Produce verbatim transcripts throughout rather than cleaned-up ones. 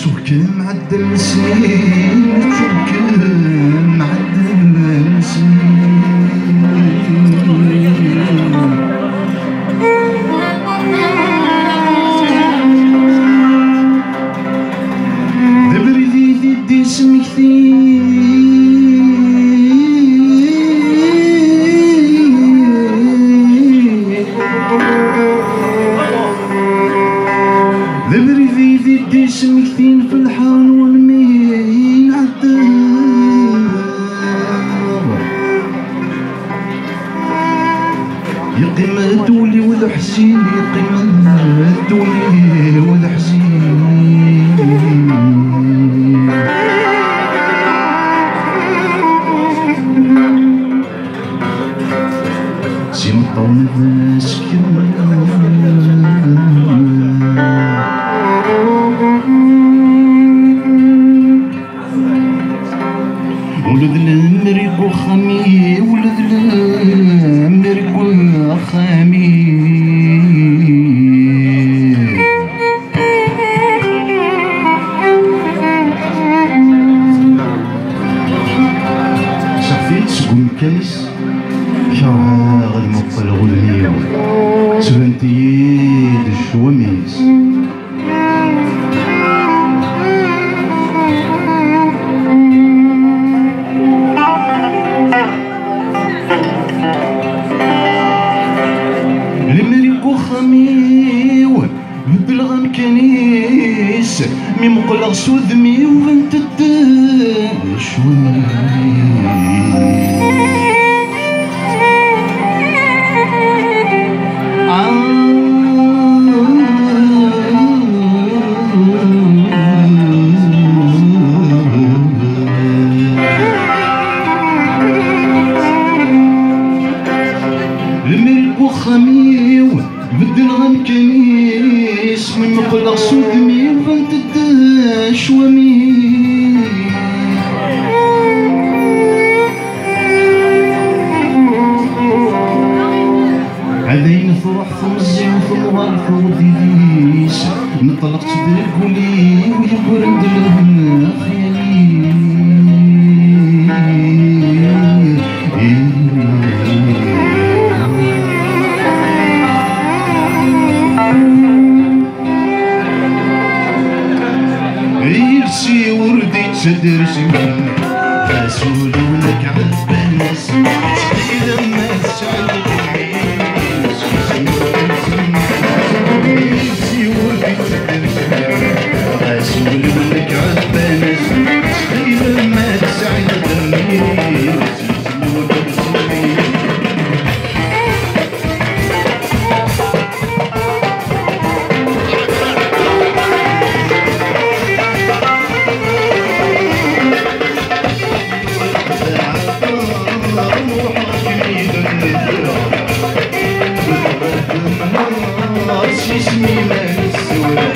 تشوف معدل السنين تشوف معدل السنين دبري ذي ذي دي اسم كثير دبري ذي ذي دي اسم كثير في الحال والمين عالدار يقيم تولي والحزين يقيم تولي والحزين سي مطول سكين ولد المريق وخامي ولد المريق وخامي شافيت شكون كايس شرها غير مقبل غلمي سبنتيد الشواميس خميو بالغم كنيس مي مقلغ سوذمي وبنت الداش المريق وخميو بدل غم كنيس من مقلق سودمي وبنت الداش ومي عذين فرح ثمزي وثمغار فوديس نطلقت بالقولي ويقول ندلهم خيالي يرسي وردي تسدر سمين رسول ولك عالبنس تخيل ما تسعد الغميس يرسي وردي تسدر سمين رسول ولك عالبنس تخيل ما تسعد الغميس اسمي ما نسوى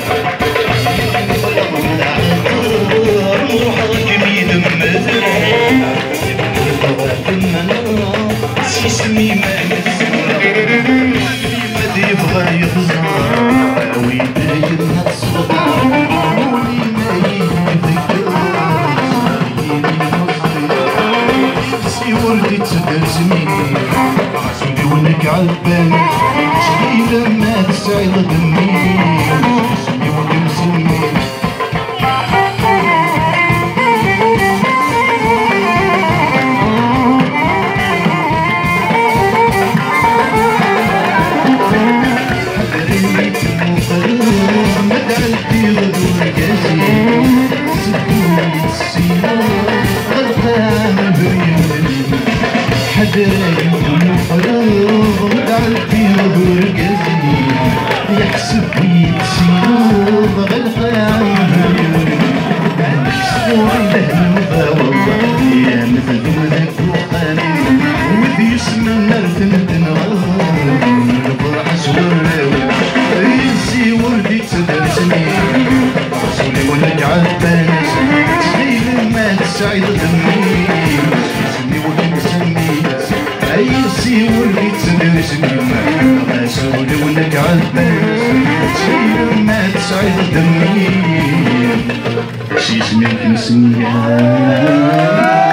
روحك بيد مزرع اسمي ما نسوى ما تبغى يخزر ويدايرها الصداع ولي ما يذكر سي وردي تسدر سمين عسولي ولك عالبان شغيلة ما تسعد دمي سمي ولي مسمي حضرني في المقرر مدعلتي غدو رقاسي سدوني السيارة غرقان بريم حضرني في المقرر مدعلتي غدو رقاسي يحسب بي السيارة غرقان بريم صوري له المضاوضة يا مثل ذاك وخاني وذي يسمى نرثن تنغر الفرح سوراوي يسي وردي تسدر سنين رسولي ولك عالبانس تخيل ما تسعد دمي سمي ولك مسمي يسي وردي تسدر سنين رسولي ولك عالبانس تخيل ما تسعد دمي اسمك نسيان